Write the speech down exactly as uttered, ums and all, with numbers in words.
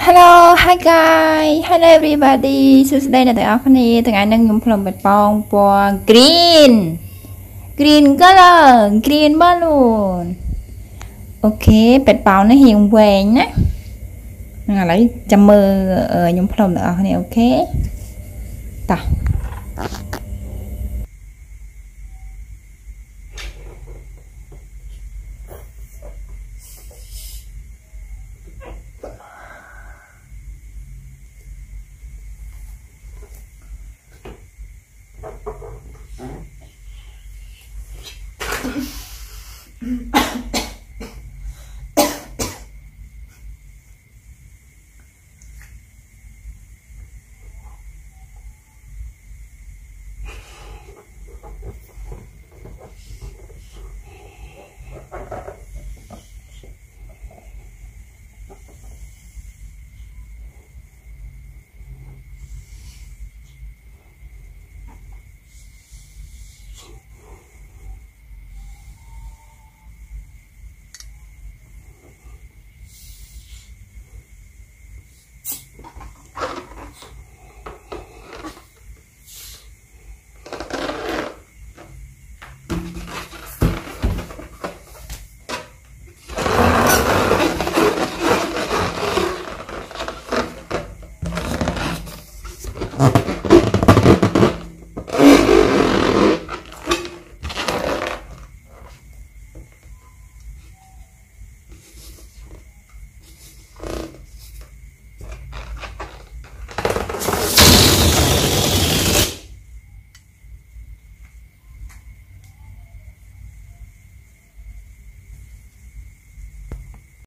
Hello hi guys Hello everybody សួស្តីអ្នកទាំងអស់គ្នាថ្ងៃនេះខ្ញុំផ្លុំបេតប៉ោងពណ៌ green green color green balloon អូខេបេតប៉ោងនេះរៀងវែងណាឥឡូវចាំមើលខ្ញុំផ្លុំទាំងអស់គ្នាអូខេតោះ